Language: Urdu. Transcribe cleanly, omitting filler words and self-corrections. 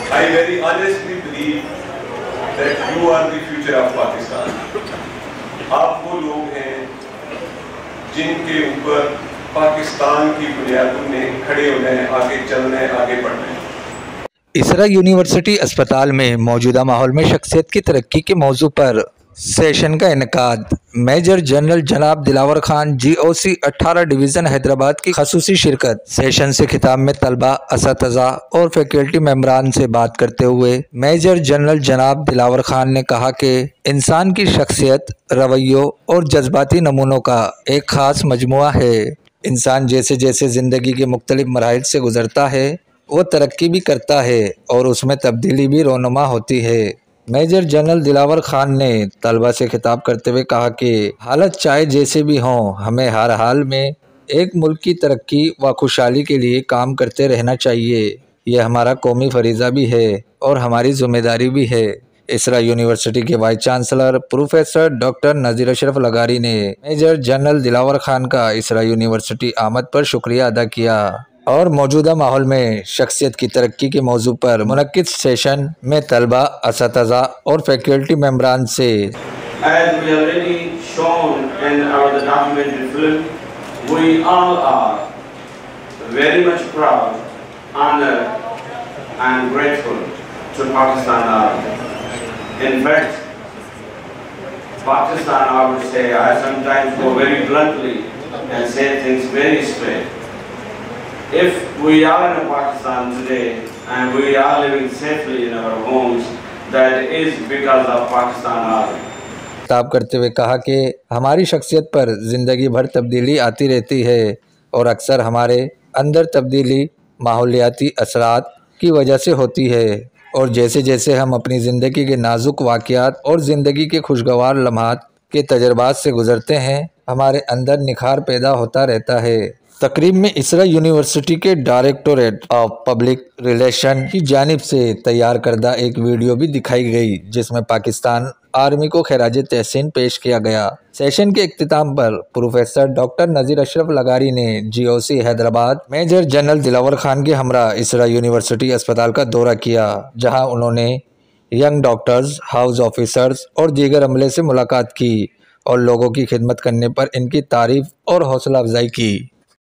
I very honestly believe that you are the future of Pakistan. آپ وہ لوگ ہیں جن کے اوپر پاکستان کی بنیادوں میں کھڑے ہونا ہے، آگے چلنا ہے، آگے بڑھنا ہے۔ اسرا یونیورسٹی اسپتال میں موجودہ ماحول میں شخصیت کی ترقی کے موضوع پر سیشن کا انعقاد۔ میجر جنرل جناب دلاور خان GOC 18 ڈویژن حیدرآباد کی خصوصی شرکت۔ سیشن سے خطاب میں طلبہ، اساتذہ اور فیکلٹی ممبران سے بات کرتے ہوئے میجر جنرل جناب دلاور خان نے کہا کہ انسان کی شخصیت، رویوں اور جذباتی نمونوں کا ایک خاص مجموعہ ہے۔ انسان جیسے جیسے زندگی کے مختلف مراحل سے گزرتا ہے، وہ ترقی بھی کرتا ہے اور اس میں تبدیلی بھی رونما ہوتی ہے۔ میجر جنرل دلاور خان نے طلبہ سے خطاب کرتے ہوئے کہا کہ حالت چاہے جیسے بھی ہوں، ہمیں ہر حال میں ایک ملک کی ترقی و خوشحالی کے لیے کام کرتے رہنا چاہیے۔ یہ ہمارا قومی فریضہ بھی ہے اور ہماری ذمہ داری بھی ہے۔ اسرا یونیورسٹی کے vice chancellor professor doctor Nazir Ashraf لغاری نے میجر جنرل دلاور خان کا اسرا یونیورسٹی آمد پر شکریہ ادا کیا اور موجودہ ماحول میں شخصیت کی ترقی کے موضوع پر منعقد سیشن میں طلبہ، اساتذہ اور فیکلٹی ممبران سے As we have already shown in the documentary film, we all are very much proud, honored and grateful to Pakistan Army. In fact, Pakistan, I would say, I sometimes go very bluntly and say things very straight. If we are in Pakistan today and we are living safely in our homes, that is because of Pakistan Army. خطاب کرتے ہوئے کہا کہ ہماری شخصیت پر زندگی بھر تبدیلی آتی رہتی ہے اور اکثر ہمارے اندر تبدیلی ماحولیاتی اثرات کی وجہ سے ہوتی ہے، اور جیسے جیسے ہم اپنی زندگی کے نازک واقعات اور زندگی کے خوشگوار لمحات کے تجربات سے گزرتے ہیں، ہمارے اندر نکھار پیدا ہوتا رہتا ہے۔ تقریب میں اسرا یونیورسٹی کے ڈائریکٹوریٹ آف پبلک ریلیشن کی جانب سے تیار کردہ ایک ویڈیو بھی دکھائی گئی، جس میں پاکستان آرمی کو خراج تحسین پیش کیا گیا۔ سیشن کے اختتام پر پروفیسر ڈاکٹر نذیر اشرف لغاری نے GOC Hyderabad major general Dilawar Khan کے ہمراہ اسرا یونیورسٹی اسپتال کا دورہ کیا، جہاں انہوں نے ینگ ڈاکٹرز، ہاؤس آفیسرز اور دیگر عملے سے ملاقات کی اور لوگوں کی خدمت کرنے پر ان کی تعریف اور حوصلہ افزائی کی۔